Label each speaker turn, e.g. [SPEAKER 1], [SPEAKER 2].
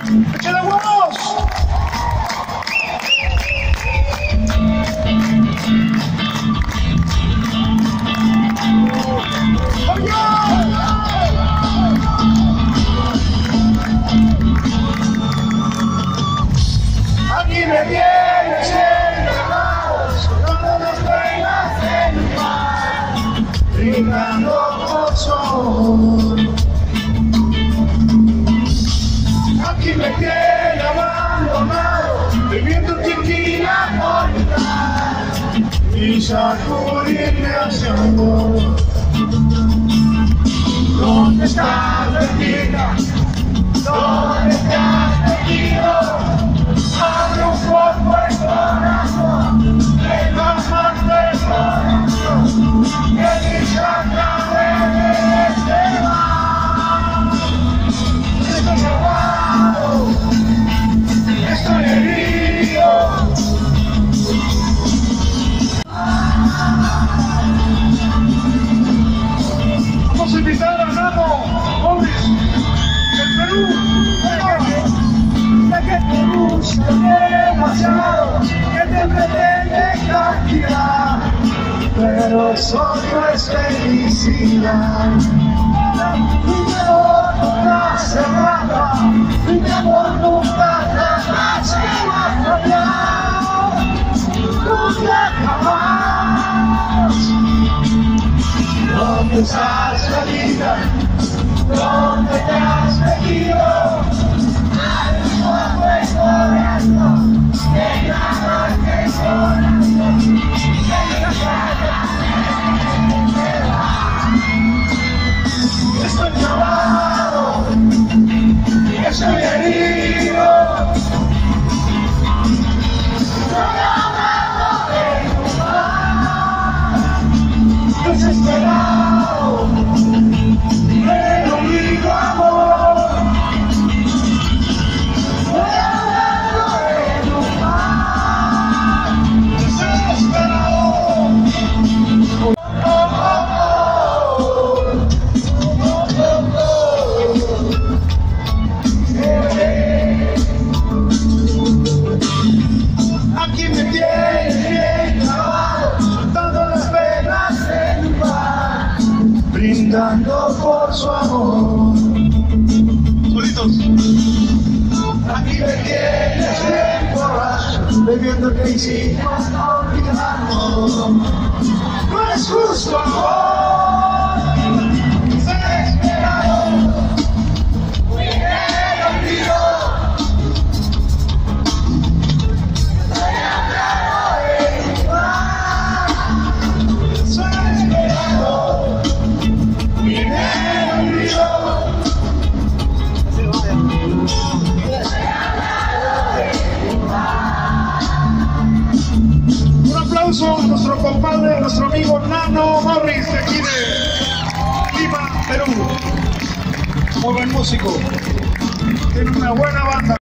[SPEAKER 1] ¡Échale huevos! Aquí me tienes encerrados, con las penas en mi mar, brindando por su amor. Aquí me tiene abandonado, bebiendo tequila por mitad y sacudirme hacia amor. ¿Dónde estás, bendita? ¿Dónde estás, metido? Abre un poco el corazón, que más del corazón, que mi sangre se va. Estoy ahogado, estoy herido. Vamos a invitar a Nano Morris del Perú. Ya que te gusta demasiado, que te pretende castigar, pero eso no es felicidad. Mi amor nunca se mata, mi amor nunca se va a cambiar, nunca jamás. ¿Dónde estás, Lalita? ¿Dónde te has metido? Estoy acabado, estoy herido, estoy hablando de tu mar, desesperado, pero digo amor. Aquí me tienes bien clavado, soltando las penas en un bar, brindando por su amor. Solitos. Aquí me tienes bien borracho, bebiendo el que hicimos olvidando. No es justo, amor, desesperado, muy olvido. Estoy hablando de mi mar, desesperado, muy olvido. Un aplauso a nuestro compadre, a nuestro amigo Nano Morris, de aquí de Lima, Perú. Muy buen músico, tiene una buena banda.